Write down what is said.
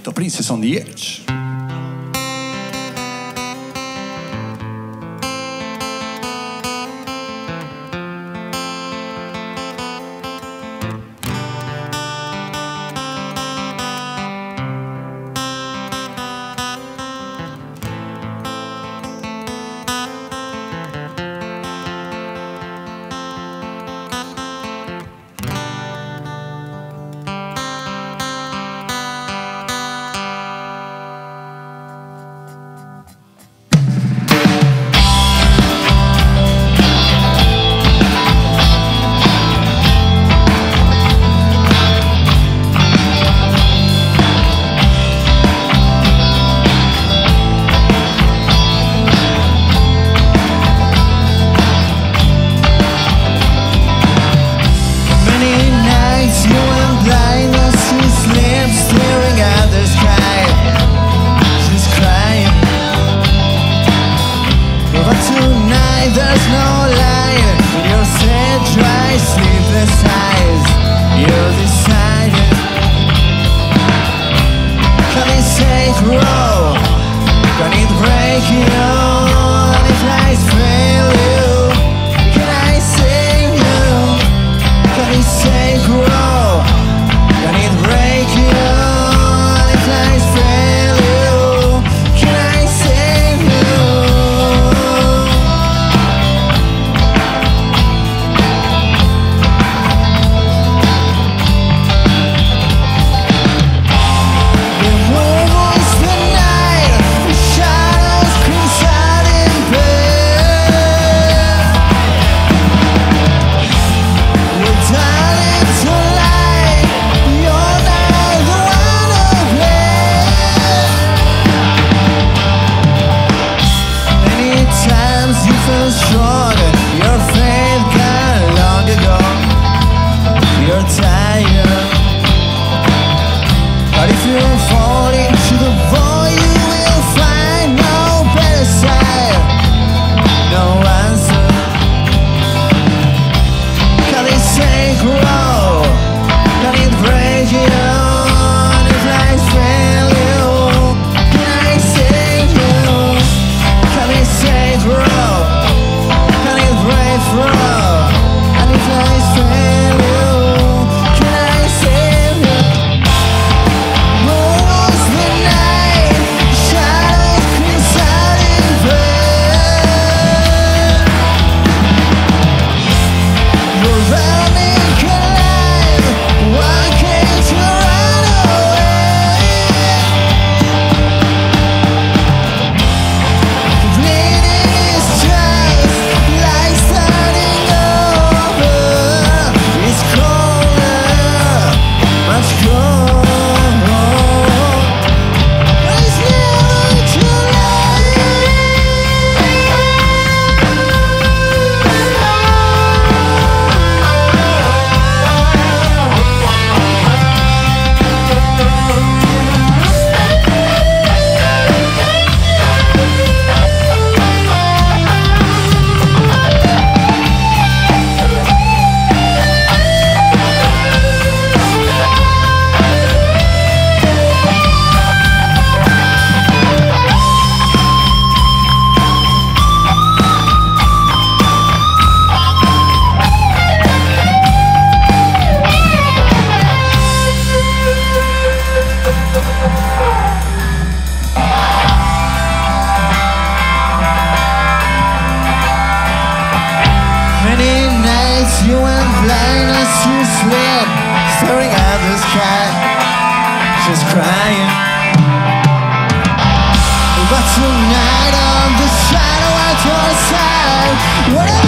The Princess on the Edge. There's no light in your sad, dry, sleepless eyes. You decided, can I say grow? Can it break you? And if lies fail you, can I sing you? Can I say grow? Can it break you? And if lies fail you, can I sing you? You went blind as you slept, staring at the sky, just crying. But tonight on the shadow at your side, what